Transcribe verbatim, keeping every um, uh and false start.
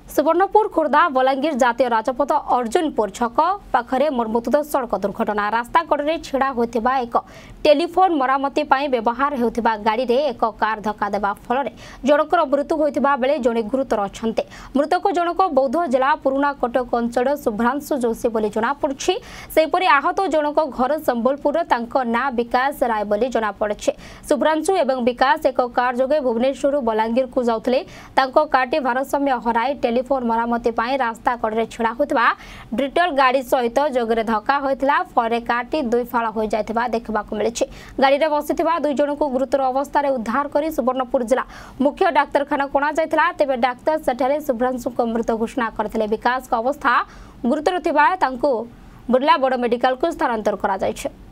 सुवर्णपुर खोर्धा बलांगीर जातीय राजपथ अर्जुनपुर छक पाखरे मर्मतुद सड़क दुर्घटना रास्ता कड़े छिड़ा होता एक टेलीफोन मरामती व्यवहार होता गाड़ी रे एक कार धक्का देवा फल जनकर मृत्यु होता बेले जड़े गुरुतर अच्छा मृतक जनक बौद्ध जिला पुराना कटक अंचल शुभ्रांशु जोशी बोली जनापड़ी सेपरी आहत जनक घर संबलपुर ना विकास राय बोली जनापड़ी शुभ्रांशु एवं विकास एक कार जोगे भुवनेश्वर बलांगीर को जाते कारटी भारसाम्य हराई टेलीफोन मरामती रास्ता कड़े छिड़ा होता डिटेल गाड़ी सहित जोगरे धक्का होता फल कारटी दुई फाड़ हो जाता देखा मिली गाड़ी में बसी दुई जन को गुरुतर अवस्था उद्धार कर सुवर्णपुर जिला मुख्य डाक्तरखाना कोणा जाइथिला तेबे डाक्तर सेठारे शुभ्रांशु को मृत घोषणा करथिले विकास का अवस्था गुरुतर थिबा तांको बुर्ला बड़ मेडिकल को स्थानांतर करा जायछि।